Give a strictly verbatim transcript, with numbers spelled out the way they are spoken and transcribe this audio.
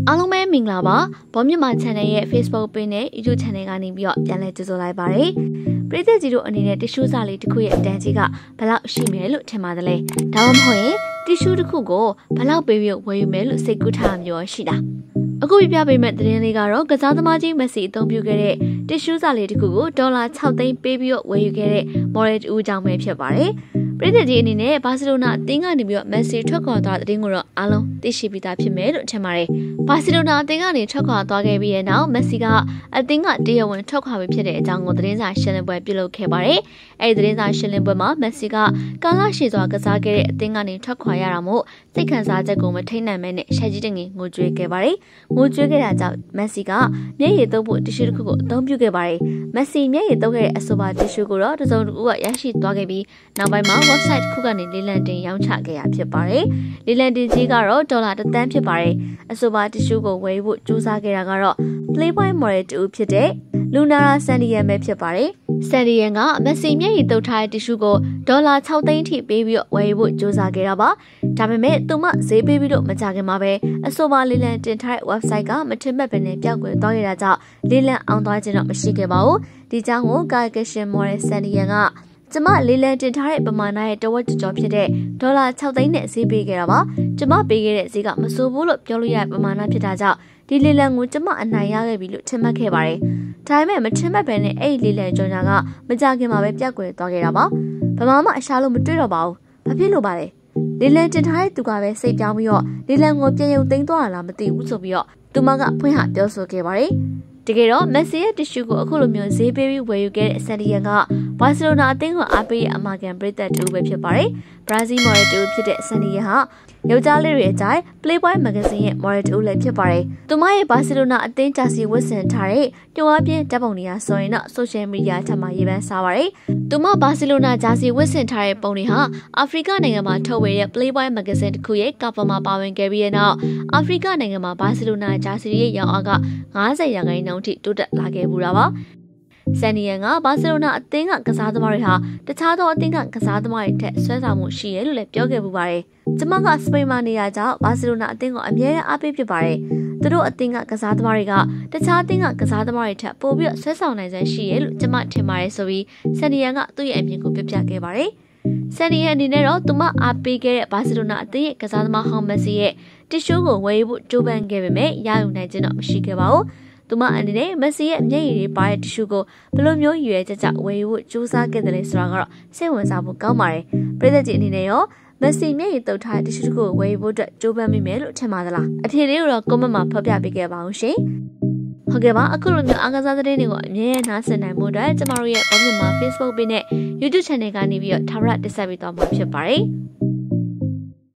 အားလုံးပဲမင်္ဂလာပါဘောမြန်မာ channel ရဲ့ Facebook page နဲ့ YouTube channel ကနေပြီးတော့ပြန်လည်ကြိုဆိုလိုက်ပါတယ်ပရိသတ်ကြီးတို့အနေနဲ့တ िश ူးစာလေးတစ်ခုရဲ့အတန်းကြီးကဘယ်လောက်ရှိမယ်လို့ထင်ပါတယ်လဲဒါမှမဟုတ်ရင်တ िश ူးတစ်ခုကိုဘယ်လောက်ပေးပြီးဝယ်ယူမယ်လို့စိတ်ကူးထားမျိုးရှိတာအခုပြပြပေးမယ့်သတင်းလေးကတော့ကစားသမားကြီးမက်ဆီအသုံးပြုခဲ့တဲ့တ िश ူးစာလေးတစ်ခုကိုဒေါ်လာ၆သိန်းပေးပြီးတော့ဝယ်ယူခဲ့တဲ့မော်ဒယ်တူအကြောင်းပဲဖြစ်ပါတယ်ပရိသတ်ကြီးအနေနဲ့ဘာစီလိုနာအသင်းကနေပြီးတော့မက်ဆီထွက်ခွာသွားတဲ့တင်းကိုတော့အားလုံးသိရှိပြီးသားဖြစ်မယ်လို့ထင်ပါတယ်။ဘာစီလိုနာအသင်းကနေထွက်ခွာသွားခဲ့ပြီးတဲ့နောက်မက်ဆီကအသင်းကတရားဝင်ထွက်ခွာပြီးဖြစ်တဲ့အကြောင်းကိုသတင်းစာရှင်းလင်းပွဲပြုလုပ်ခဲ့ပါတယ်။အဲဒီသတင်းစာရှင်းလင်းပွဲမှာမက်ဆီကကာလရှည်စွာကစားခဲ့တဲ့အသင်းကနေထွက်ခွာရတာမို့စိတ်ခံစားချက်ကိုမထိန်နိုင်မဲနဲ့ရှက်ကြီးတငင်ငိုကြွေးခဲ့ပါတယ်။ငိုကြွေးခဲ့တာကြောင့်မက်ဆီကမျက်ရည်သုံးဖို့တ िश ူးတစ်ခုကိုအသုံးပြုခဲ့ပါတယ်။မက်ဆီမျက်ရည်သုံးခဲ့တဲ့အဆိုပါတ िश ူးကိုတော့တစုံတစ်ခုကရရှိသွားခဲ့ပြီးနောက်ပိုင်းမှာ website တစ်ခုကနေလေလံတင်ရောင်းချခဲ့ရဖြစ်ပါတယ်။လေလံတင်ကြီးကတော့ဒေါ်လာတစ်သန်းဖြစ်ပါတယ်။အဆိုပါတ िश ူးကိုဝယ်ဖို့ကြိုးစားခဲ့တာကတော့ Playboy model တူဖြစ်တဲ့ Lunara Sandiyan ပဲဖြစ်ပါတယ်။ Sandiyan ကမက်ဆီမျက်ရည်သုံးထားတဲ့တ िश ူးကိုဒေါ်လာ၆သိန်းအထိပေးပြီးတော့ဝယ်ဖို့ကြိုးစားခဲ့တာပါ။ဒါပေမဲ့သူမဈေးပေးပြီးတော့မကြခင်မှာပဲအဆိုပါလေလံတင်ထားတဲ့ website ကမထင်မှတ်ပဲနဲ့ပျောက်ကွယ်သွားခဲ့တာကြောင့်လေလံအောင်သွားခြင်းတော့မရှိခဲ့ပါဘူး။ဒီကြောင့်ကို Calculation model Sandiyan ကကျမလေးလံတင်ထားတဲ့ပမာဏရဲ့တဝက်ကျော်ဖြစ်တဲ့ဒေါ်လာ၆သိန်းနဲ့ဈေးပေးခဲ့တာပါကျမပေးခဲ့တဲ့ဈေးကမဆိုးဘူးလို့ပြောလို့ရတဲ့ပမာဏဖြစ်တာကြောင့်ဒီလေးလံကိုကျမအနိုင်ရခဲ့ပြီလို့ထင်မှတ်ခဲ့ပါတယ်ဒါပေမဲ့မထင်မှတ်ပဲနဲ့အဲ့ဒီလေးလံကြော်ညာကမကြခင်မှာပဲပြတ်ကွယ်သွားခဲ့တာပါဘာမှမအရှာလို့မတွေ့တော့ပါဘူးဘာဖြစ်လို့ပါလဲလေးလံတင်ထားတဲ့သူကပဲစိတ်ပြောင်းပြီးတော့လေးလံကိုပြန်ရုံသိမ်းသွားတာလားမသိဘူးဆိုပြီးတော့သူမကဖွင့်ဟပြောဆိုခဲ့ပါတယ်တကယ်တော့မက်ဆီရဲ့တ िश ူးကိုအခုလိုမျိုးဈေးပေးပြီးဝယ်ယူခဲ့တဲ့ဆန်ဒီယန်ကဘာစီလိုနာအသင်းကိုအားပေးတဲ့အမာကန်ပရိသတ်တူပဲဖြစ်ပါတယ်။ဘရာဇီးမော်ဒယ်တူဖြစ်တဲ့ဆန်ဒီယန်ဟာယောက်ျားလေးတွေအကြိုက် Playboy မဂ္ဂဇင်းရဲ့မော်ဒယ်တူလည်းဖြစ်ပါတယ်။သူမရဲ့ဘာစီလိုနာအသင်းဂျာစီဝတ်ဆင်ထားတဲ့ကြွားပြင်းဓာတ်ပုံတွေဟာဆိုရင်တော့ဆိုရှယ်မီဒီယာထက်မှရေးပန်းစားပါတယ်။သူမဘာစီလိုနာဂျာစီဝတ်ဆင်ထားတဲ့ပုံတွေဟာအာဖရိကနိုင်ငံမှာထုတ်ဝေတဲ့ Playboy မဂ္ဂဇင်းတစ်ခုရဲ့ကပ်ပါမှာပါဝင်ခဲ့ပြီးတဲ့နောက်အာဖရိကနိုင်ငံမှာဘာစီလိုနာဂျာစီရဲ့ရောင်းအားက၅၀ရာခိုင်နှုန်းထိတိုးတက်လာခဲ့ပူတာပါဆန်နီယန်ကဘာစီလိုနာအသင်းကကစားသမားတွေဟာတခြားသောအသင်းကကစားသမားတွေထက်ဆွဲဆောင်မှုရှိရလို့လည်းပြောခဲ့ပူပါတယ်။ကျမကစပိန်မှာနေရကြောင်းဘာစီလိုနာအသင်းကိုအမြဲတမ်းအားပေးဖြစ်ပါတယ်။သူတို့အသင်းကကစားသမားတွေကတခြားအသင်းကကစားသမားတွေထက်ပိုပြီးဆွဲဆောင်နိုင်စွမ်းရှိရလို့ကျမထင်ပါတယ်ဆိုပြီးဆန်နီယန်ကသူ့ရဲ့အမြင်ကိုပြပြခဲ့ပါတယ်။ဆန်နီယန်အနေနဲ့တော့သူမအားပေးခဲ့တဲ့ဘာစီလိုနာအသင်းရဲ့ကစားသမားဟောင်းမက်ဆီရဲ့တ िश ူးကိုဝယ်ဖို့ကြိုးပမ်းခဲ့ပေမဲ့ရယူနိုင်ခြင်းတော့မရှိခဲ့ပါဘူး။သူမအနေနဲ့မက်ဆီရဲ့မျက်ရည်တွေပါတဲ့တ िश ူးကိုဘယ်လိုမျိုးရွယ်ကြကြဝယ်ဖို့ကြိုးစားခဲ့တယ်လဲဆိုတာကတော့စိတ်ဝင်စားဖို့ကောင်းပါတယ်။ပြည်သက်ကြီးအနေနဲ့ရောမက်ဆီမျက်ရည်တုပ်ထားတဲ့တ िश ူးကိုဝယ်ဖို့အတွက်ကြိုးပမ်းမိမယ်လို့ထင်ပါသလား။အဖြေလေးကိုတော့ comment မှာဖော်ပြပေးခဲ့ပါအောင်ရှင်။ဟုတ်ကဲ့ပါအခုလိုမျိုးအားကစားသတင်းတွေကိုအမြဲတမ်းနှာစင်နိုင်မှုအတွက်ကျမတို့ရဲ့ဘောမြန်မာ Facebook page နဲ့ YouTube channel ကနေပြီးတော့ထာဝရတက်ဆက်ပေးသွားမှာဖြစ်ပါတယ်။